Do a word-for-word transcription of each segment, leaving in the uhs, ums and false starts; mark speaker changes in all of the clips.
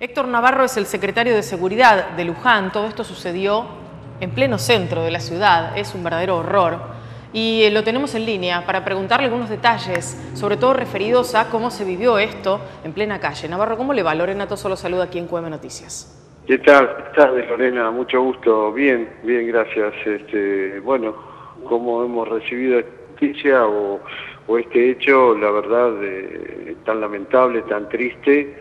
Speaker 1: Héctor Navarro es el secretario de Seguridad de Luján. Todo esto sucedió en pleno centro de la ciudad. Es un verdadero horror. Y lo tenemos en línea para preguntarle algunos detalles, sobre todo referidos a cómo se vivió esto en plena calle. Navarro, ¿cómo le va? Lorena Toso lo saluda aquí en Q M Noticias.
Speaker 2: ¿Qué tal? Buenas tardes, Lorena. Mucho gusto. Bien, bien, gracias. Este, bueno, cómo hemos recibido esta noticia o, o este hecho, la verdad, eh, tan lamentable, tan triste,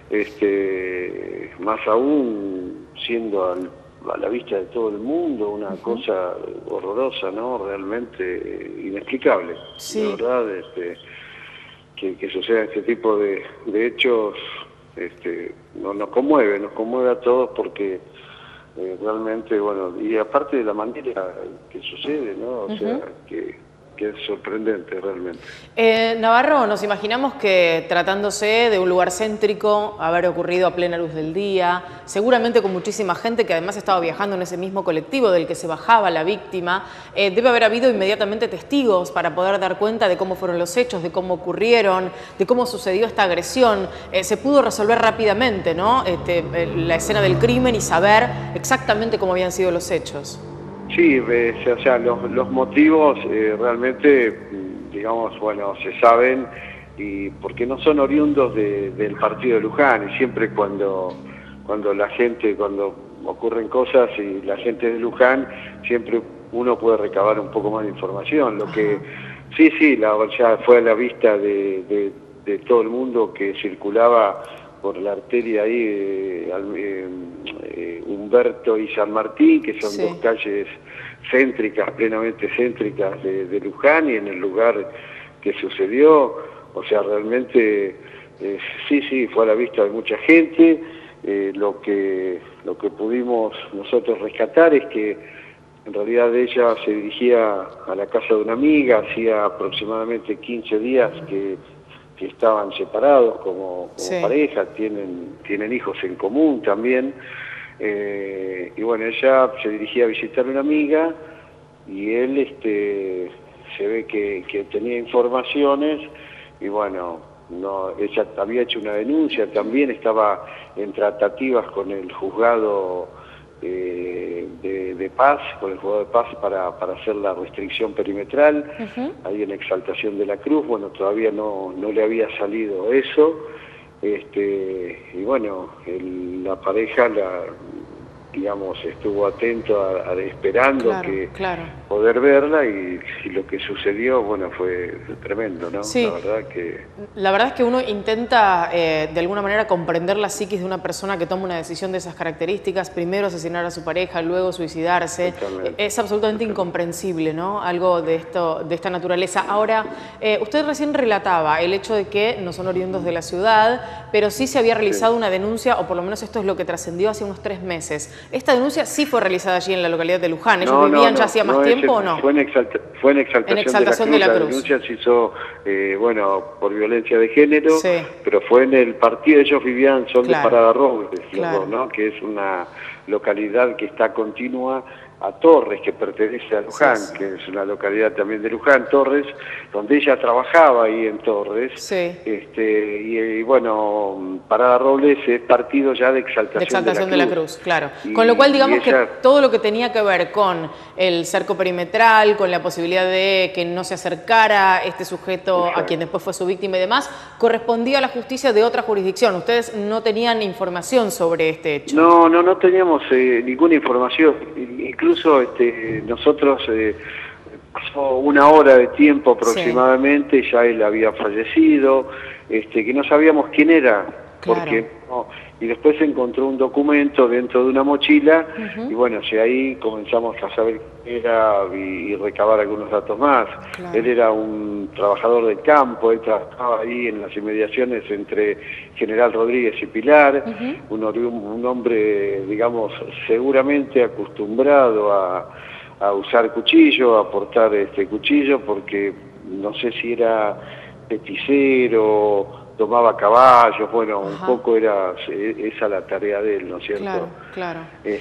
Speaker 2: este, más aún siendo al, a la vista de todo el mundo una uh-huh. cosa horrorosa, ¿no? Realmente inexplicable.
Speaker 1: Sí.
Speaker 2: La verdad, este, que, que suceda este tipo de, de hechos. Este, no, nos conmueve, nos conmueve a todos porque eh, realmente, bueno, y aparte de la manera que sucede, ¿no? O uh-huh. sea, que, que es sorprendente realmente.
Speaker 1: Eh, Navarro, nos imaginamos que tratándose de un lugar céntrico, haber ocurrido a plena luz del día, seguramente con muchísima gente que además estaba viajando en ese mismo colectivo del que se bajaba la víctima, eh, debe haber habido inmediatamente testigos para poder dar cuenta de cómo fueron los hechos, de cómo ocurrieron, de cómo sucedió esta agresión. Eh, se pudo resolver rápidamente, ¿no? Este, la escena del crimen y saber exactamente cómo habían sido los hechos.
Speaker 2: Sí, o sea, los, los motivos eh, realmente, digamos, bueno, se saben, y porque no son oriundos de, del partido de Luján, y siempre cuando, cuando la gente, cuando ocurren cosas y la gente de Luján, siempre uno puede recabar un poco más de información. Lo que sí, sí, la, ya fue a la vista de, de, de todo el mundo que circulaba por la arteria ahí, eh, eh, eh, Humberto y San Martín, que son sí. dos calles céntricas, plenamente céntricas de, de Luján, y en el lugar que sucedió, o sea, realmente, eh, sí, sí, fue a la vista de mucha gente. Eh, lo que, lo que pudimos nosotros rescatar es que en realidad ella se dirigía a la casa de una amiga, hacía aproximadamente quince días que que estaban separados como, como sí. pareja, tienen, tienen hijos en común también, eh, y bueno, ella se dirigía a visitar a una amiga, y él este, se ve que, que tenía informaciones, y bueno, no, ella había hecho una denuncia, también estaba en tratativas con el juzgado eh, de, de paz, con el juzgado de paz para, para hacer la restricción perimetral, uh-huh. ahí en Exaltación de la Cruz. Bueno, todavía no, no le había salido eso, este, y bueno, el, la pareja, la, digamos, estuvo atento a, a esperando
Speaker 1: claro,
Speaker 2: que
Speaker 1: claro.
Speaker 2: poder verla, y, y lo que sucedió, bueno, fue tremendo, ¿no?
Speaker 1: Sí.
Speaker 2: La verdad que...
Speaker 1: La verdad es que uno intenta, eh, de alguna manera, comprender la psiquis de una persona que toma una decisión de esas características, primero asesinar a su pareja, luego suicidarse. Totalmente. Es absolutamente Totalmente. incomprensible, ¿no? Algo de, esto, de esta naturaleza. Ahora, eh, usted recién relataba el hecho de que no son oriundos de la ciudad, pero sí se había realizado sí. una denuncia, o por lo menos esto es lo que trascendió hace unos tres meses. ¿Esta denuncia sí fue realizada allí en la localidad de Luján? ¿Ellos
Speaker 2: no,
Speaker 1: vivían
Speaker 2: no,
Speaker 1: ya hacía
Speaker 2: no,
Speaker 1: más
Speaker 2: no,
Speaker 1: tiempo
Speaker 2: ese,
Speaker 1: o no?
Speaker 2: Fue en, exalta, fue en Exaltación,
Speaker 1: en Exaltación de la Cruz.
Speaker 2: De la, Cruz. La denuncia se hizo, eh, bueno, por violencia de género,
Speaker 1: sí.
Speaker 2: pero fue en el partido. Ellos vivían, son claro. de Parada Robles, claro. los dos, ¿no? Que es una localidad que está continua a Torres, que pertenece a Luján, sí, sí. que es una localidad también de Luján, Torres, donde ella trabajaba ahí en Torres,
Speaker 1: sí.
Speaker 2: este, y, y bueno, Parada Robles es partido ya de Exaltación,
Speaker 1: de, Exaltación de, la, de Cruz. la Cruz, claro.
Speaker 2: Y,
Speaker 1: con lo cual, digamos
Speaker 2: ella...
Speaker 1: que todo lo que tenía que ver con el cerco perimetral, con la posibilidad de que no se acercara este sujeto Exacto. a quien después fue su víctima y demás, correspondía a la justicia de otra jurisdicción. Ustedes no tenían información sobre este hecho.
Speaker 2: No, no, no teníamos eh, ninguna información. Incluso este, nosotros, eh, pasó una hora de tiempo aproximadamente, sí. ya él había fallecido, este, que no sabíamos quién era,
Speaker 1: claro.
Speaker 2: porque no, y después se encontró un documento dentro de una mochila, uh-huh. y bueno, si ahí comenzamos a saber quién era y, y recabar algunos datos más. Claro. Él era un trabajador del campo, él trabajaba ahí en las inmediaciones entre General Rodríguez y Pilar, uh-huh. un, un hombre, digamos, seguramente acostumbrado a, a usar cuchillo, a portar este cuchillo, porque no sé si era peticero domaba caballos, bueno,
Speaker 1: Ajá.
Speaker 2: un poco era esa la tarea de él, ¿no es cierto?
Speaker 1: Claro, claro.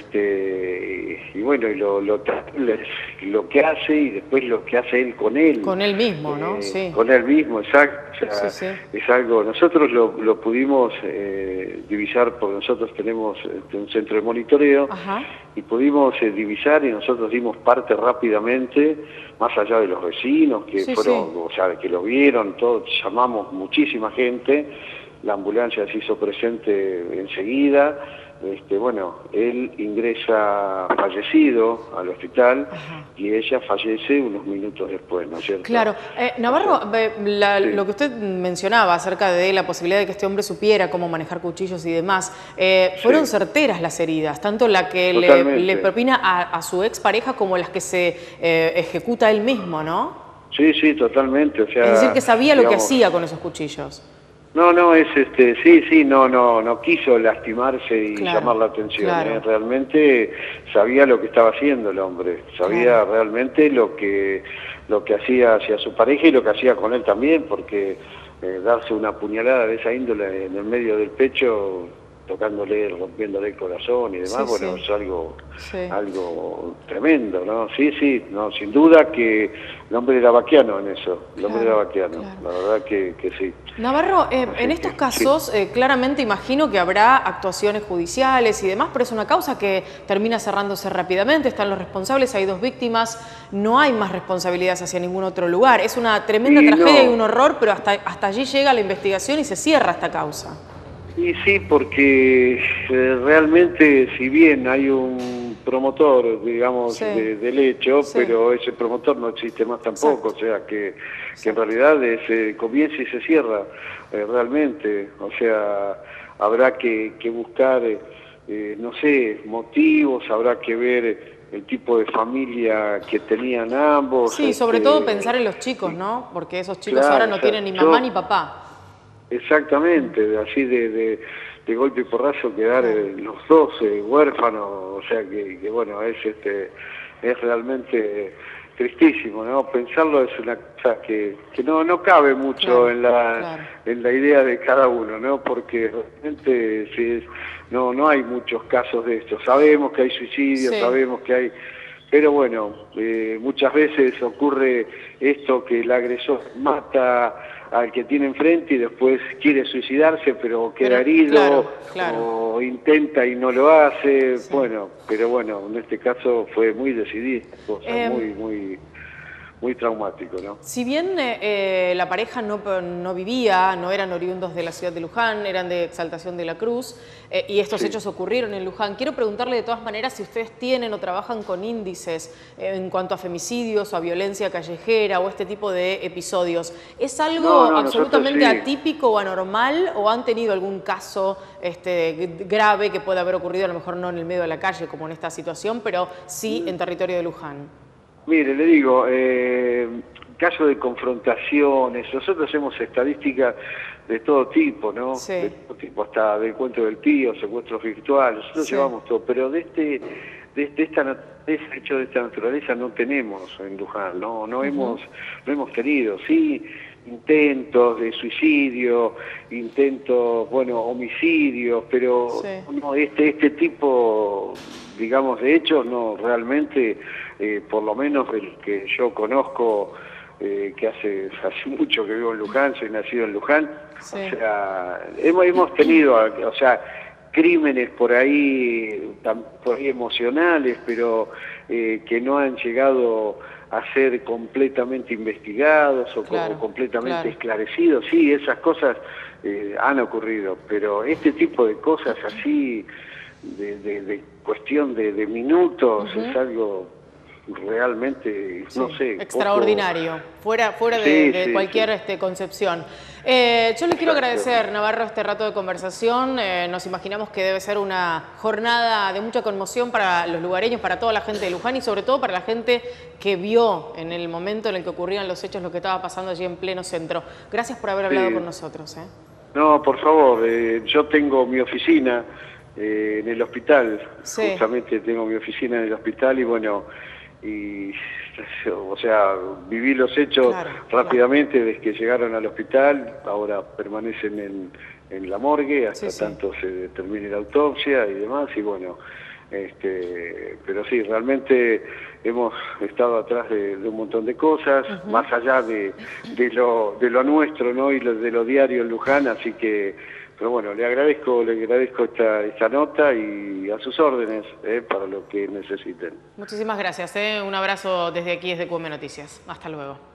Speaker 2: Este, y bueno, y lo, lo terrible es lo que hace y después lo que hace él con él.
Speaker 1: Con él mismo, ¿no?
Speaker 2: Eh,
Speaker 1: Sí.
Speaker 2: Con él mismo, exacto. O sea,
Speaker 1: Sí, sí.
Speaker 2: es algo, nosotros lo, lo pudimos eh, divisar porque nosotros tenemos este, un centro de monitoreo.
Speaker 1: Ajá.
Speaker 2: Y pudimos eh, divisar y nosotros dimos parte rápidamente, más allá de los vecinos que
Speaker 1: Sí,
Speaker 2: fueron,
Speaker 1: sí.
Speaker 2: o sea, que lo vieron, todos llamamos muchísima gente, la ambulancia se hizo presente enseguida. Este, bueno, él ingresa fallecido al hospital. Ajá. Y ella fallece unos minutos después, ¿no es cierto?
Speaker 1: Claro. Eh, Navarro, o sea, la, sí. Lo que usted mencionaba acerca de la posibilidad de que este hombre supiera cómo manejar cuchillos y demás, eh, fueron sí. certeras las heridas, tanto la que le, le propina a, a su expareja como las que se eh, ejecuta él mismo, ¿no?
Speaker 2: Sí, sí, totalmente. O sea,
Speaker 1: es decir, que sabía
Speaker 2: digamos,
Speaker 1: lo que hacía con esos cuchillos.
Speaker 2: No, no, es este, sí, sí, no, no, no quiso lastimarse y
Speaker 1: claro,
Speaker 2: llamar la atención,
Speaker 1: claro.
Speaker 2: ¿eh? Realmente sabía lo que estaba haciendo el hombre, sabía claro. realmente lo que, lo que hacía hacia su pareja y lo que hacía con él también, porque eh, darse una puñalada de esa índole en el medio del pecho, tocándole, rompiéndole el corazón y demás, sí, bueno, sí. es algo, sí. algo tremendo, ¿no? Sí, sí, no, sin duda que el hombre era vaquiano en eso, el hombre claro, era vaquiano, claro. la verdad que, que sí.
Speaker 1: Navarro, eh, en estos que, casos, sí. eh, claramente imagino que habrá actuaciones judiciales y demás, pero es una causa que termina cerrándose rápidamente, están los responsables, hay dos víctimas, no hay más responsabilidades hacia ningún otro lugar. Es una tremenda y tragedia no. y un horror, pero hasta, hasta allí llega la investigación y se cierra esta causa.
Speaker 2: Y sí, porque eh, realmente, si bien hay un promotor, digamos, sí. de, del hecho, sí. pero ese promotor no existe más tampoco, Exacto. o sea, que, que en realidad se comienza y se cierra eh, realmente, o sea, habrá que, que buscar, eh, no sé, motivos, habrá que ver el tipo de familia que tenían ambos.
Speaker 1: Sí, sobre este, todo pensar en los chicos, ¿no? Porque esos chicos claro, ahora no tienen ni mamá yo, ni papá.
Speaker 2: Exactamente, así de, de, de golpe y porrazo quedar eh, los dos eh, huérfanos, o sea que, que bueno, es este es realmente tristísimo, ¿no? Pensarlo es una cosa que, que no, no cabe mucho claro, en la claro. en la idea de cada uno, ¿no? Porque realmente sí es, no, no hay muchos casos de esto. Sabemos que hay suicidios, sí. sabemos que hay... Pero bueno, eh, muchas veces ocurre esto que el agresor mata al que tiene enfrente y después quiere suicidarse, pero queda pero, herido
Speaker 1: claro, claro.
Speaker 2: o intenta y no lo hace. Sí. Bueno, pero bueno, en este caso fue muy decidido, o sea, eh, muy, muy, muy traumático, ¿no?
Speaker 1: Si bien eh, la pareja no, no vivía, no eran oriundos de la ciudad de Luján, eran de Exaltación de la Cruz, eh, y estos sí. hechos ocurrieron en Luján, quiero preguntarle de todas maneras si ustedes tienen o trabajan con índices eh, en cuanto a femicidios o a violencia callejera o este tipo de episodios. ¿Es algo no, no, absolutamente sí. atípico o anormal o han tenido algún caso este, grave que pueda haber ocurrido, a lo mejor no en el medio de la calle como en esta situación, pero sí en territorio de Luján?
Speaker 2: Mire, le digo, eh, caso de confrontaciones, nosotros hacemos estadísticas de todo tipo, ¿no?
Speaker 1: Sí.
Speaker 2: De todo tipo, hasta del cuento del tío, secuestros virtuales, nosotros sí. llevamos todo, pero de este, de, de esta naturaleza, hecho de esta naturaleza no tenemos en Luján, no, no uh-huh. hemos, no hemos tenido, sí, intentos de suicidio, intentos, bueno, homicidios, pero sí. no, este, este tipo, digamos, de hechos, no, realmente, eh, por lo menos el que yo conozco, eh, que hace, hace mucho que vivo en Luján, soy nacido en Luján, sí. o sea, hemos, hemos tenido, o sea, crímenes por ahí, por ahí emocionales, pero eh, que no han llegado a ser completamente investigados o, claro, o completamente claro. esclarecidos. Sí, esas cosas eh, han ocurrido, pero este tipo de cosas así, de, de, de cuestión de, de minutos, uh-huh. es algo realmente, sí, no sé...
Speaker 1: extraordinario, poco... fuera, fuera de, sí, de sí, cualquier sí. Este, concepción. Eh, yo le quiero agradecer, Navarro, este rato de conversación. Eh, nos imaginamos que debe ser una jornada de mucha conmoción para los lugareños, para toda la gente de Luján y sobre todo para la gente que vio en el momento en el que ocurrían los hechos lo que estaba pasando allí en pleno centro. Gracias por haber hablado sí. con nosotros. ¿eh?
Speaker 2: No, por favor, eh, yo tengo mi oficina eh, en el hospital, sí. justamente tengo mi oficina en el hospital y bueno... y, o sea, viví los hechos
Speaker 1: Claro,
Speaker 2: rápidamente claro. Desde que llegaron al hospital, ahora permanecen en, en la morgue hasta sí, sí. tanto se termine la autopsia y demás, y bueno, este, pero sí, realmente hemos estado atrás de, de un montón de cosas, uh-huh. más allá de, de, lo, de lo nuestro, ¿no? Y lo, de lo diario en Luján, así que, pero bueno, le agradezco, le agradezco esta, esta nota y a sus órdenes, eh, para lo que necesiten.
Speaker 1: Muchísimas gracias, eh. Un abrazo desde aquí, desde Q M Noticias. Hasta luego.